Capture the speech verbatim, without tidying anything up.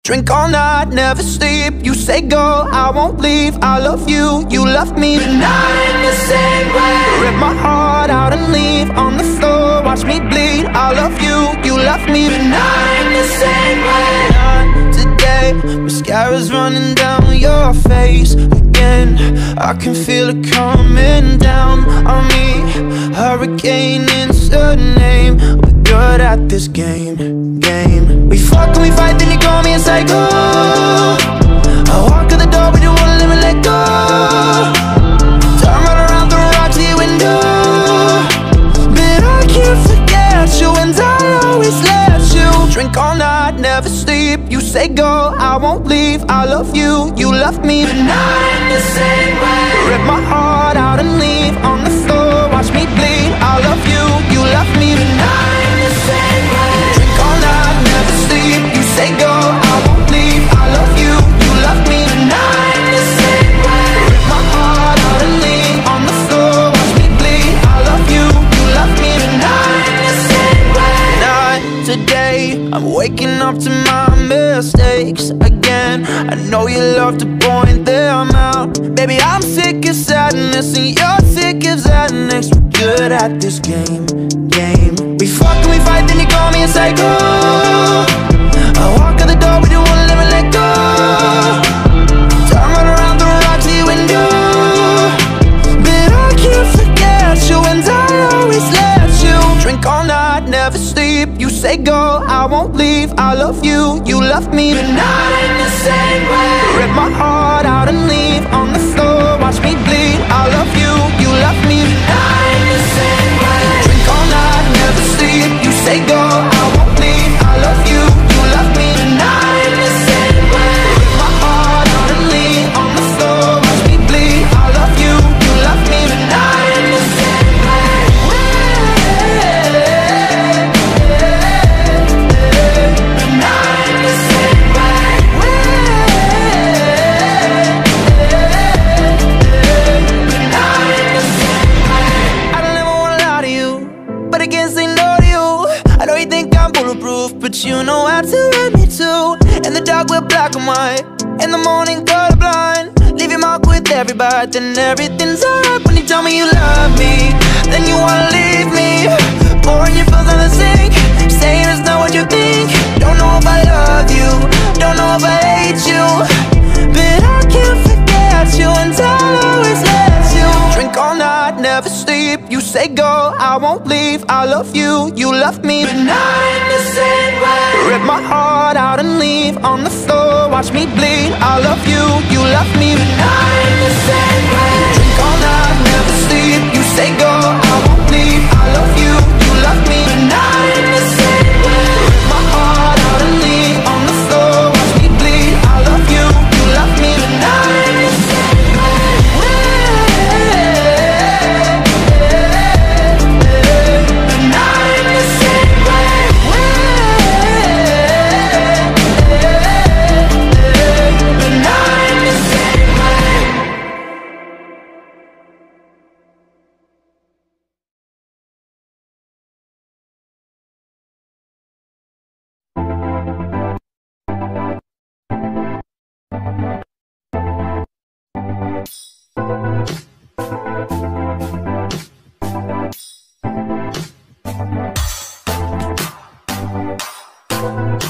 Drink all night, never sleep. You say go, I won't leave. I love you, you love me, but not in the same way. Rip my heart out and leave on the floor. Watch me bleed. I love you, you love me, but not in the same way. Not today. Mascara's running down your face again. I can feel it coming down on me. Hurricane is the name. We're good at this game, game. We fuck and we fight, then you call me and say go. I walk to the door, but you won't let me let go. Turn right around, throw rocks to your window. But I can't forget you, and I'll always let you. Drink all night, never sleep. You say go, I won't leave. I love you, you love me, but not in the same way. Rip my heart out and leave on the floor. Watch me bleed. I love you, you love me, but not in the same way. Drink all night, never sleep. You say go, I won't leave. I love you, you love me, but not in the same way. Rip my heart out and leave on the floor. Watch me bleed. I love you, you love me, but not in the same way. Not today. I'm waking up to my mistakes again. I know you love to point them out. Baby, I'm sick of sadness and you're sick of sadness. We're good at this game, game. We fuck and we fight, then you call me and say go. I walk out the door, but you won't let me let go. Turn right around, throw rocks to your window. But I can't forget you, and I'll always let you. Drink all night, never sleep. You say go, I won't leave. I love you, you love me, but not in the same way. Rip my heart out and leave on the floor. Watch me bleed. I love you, you love me, but not in the same way. Drink all night, never sleep. You say go, I won't leave. I love you, you love me, but not in the same way. Rip my heart out and leave on the floor. Watch me bleed. I love you, you love me, but not in the same way. But you know how to hurt me too. In the dark we're black and white, in the morning colorblind. Leave your mark with every bite, then everything's alright. When you tell me you love me, then you wanna leave me. Pouring your feels on the sink, saying it's not what you think. Don't know if I love you, don't know if I hate you, but I can't forget you, and I'll always let you. Drink all night, never sleep. You say go, I won't leave. I love you, you love me, but not in the same way. Rip my heart out and leave on the floor. Watch me bleed. I love you, you love me, but not in the same way. Drink all night, never sleep. You say go, I won't leave. I love you, you love me, but not in the same way. Rip my heart out and leave on the floor. Watch me bleed. I love you, you love me, but not in the same way. Thank